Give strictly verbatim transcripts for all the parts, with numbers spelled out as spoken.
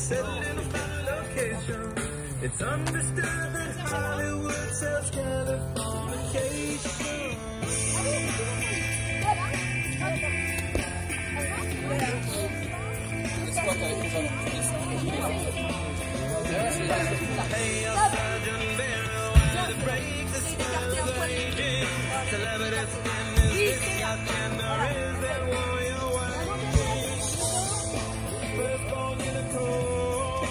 settled in a fine location. It's understood that Hollywood sells Californication. Hey, a Sergeant Barrow, to break the spell of aging. Celebrities in this discount gender is that warrior wife. Firstborn in a cold.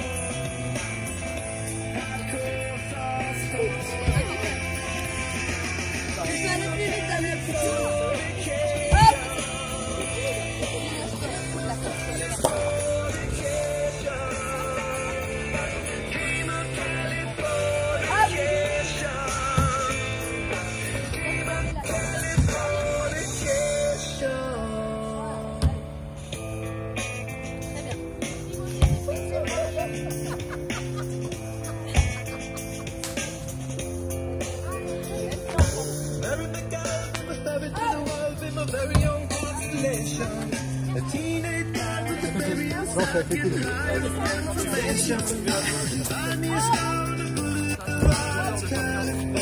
Hardcore sauce. Je vais aller plus vite dans le petit. Very young constellation, a teenage guy with the very information. Find me a star in the blue clouds,